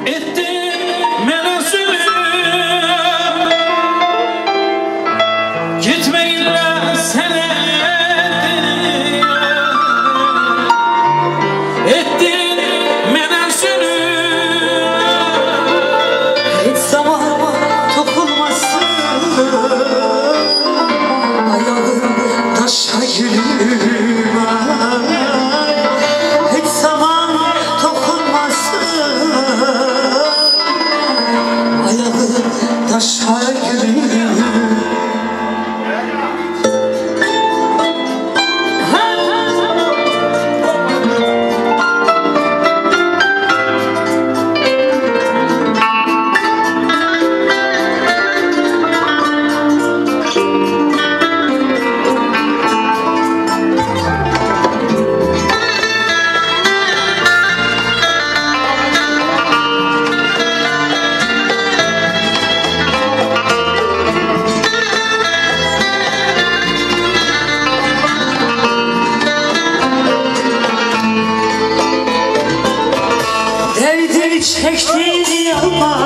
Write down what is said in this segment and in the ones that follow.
Çektiğin yalma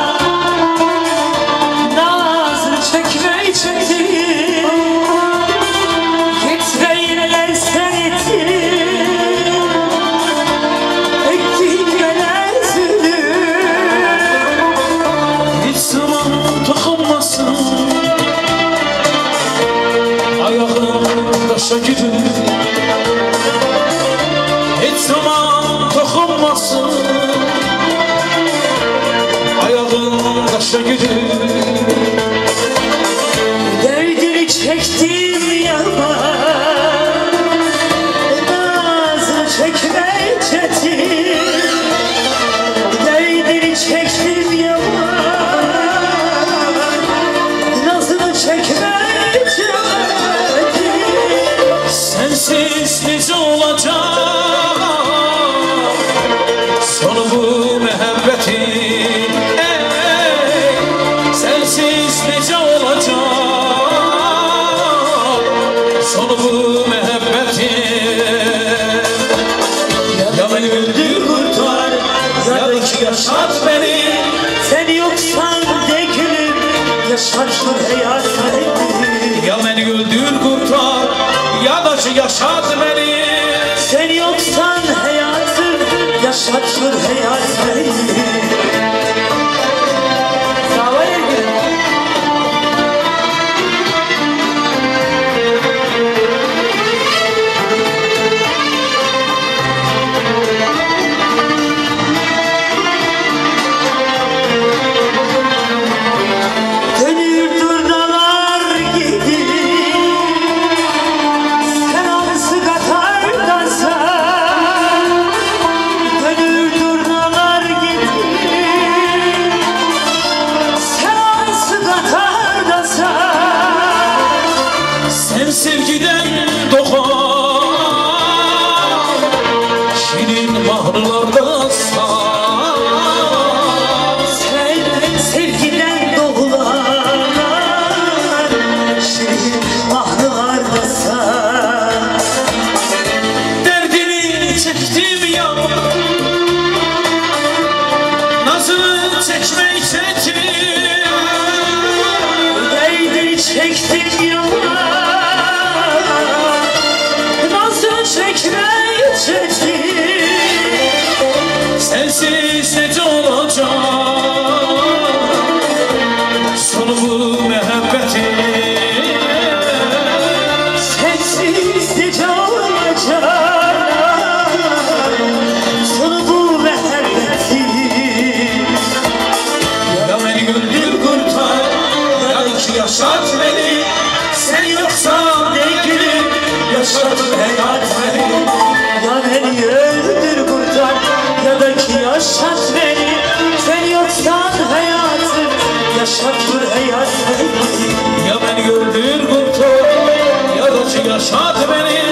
nazını çekmeyi çekti, gitmeyenler sen ettin, ettin neler zulüm. Hiç zaman dokunmasın ayağım taşa girir. Hiç zaman dokunmasın taşa girir. Derdini çektim yalma nazını çekmeyi çekti, derdini çektim yalma nazını çekmeyi çekti. Sensiz nece olacak sonu bu muhabbetin? Sensiz nece olacak sonu bu muhabbetin? Ya beni öldür kurtar ya da ki yaşat beni. Sen yoksan de gülüm yaşatır hayatı. Ya beni öldür kurtar ya da ki yaşat beni. Sen yoksan hayatım yaşatır hayatı. Sevgiden doğan şirin bahırlarda sar. Sen sevgiden doğulan şirin bahırlarda sar. Derdini çektim ya nazını çekmeyi çektim. Derdini çektim ya sensiz nece olacak sonu bu muhabbetin? Sensiz nece olacak sonu bu muhabbetin? Ya beni öldür kurtar ya da ki yaşat beni. Sen yoksan ne gülüm yaşatır hayat beni. Ya beni öldür kurtar ya da ki yaşat beni. Sen yoksan hayatım yaşatır hayat beni. Ya beni öldür kurtar ya da ki yaşat beni.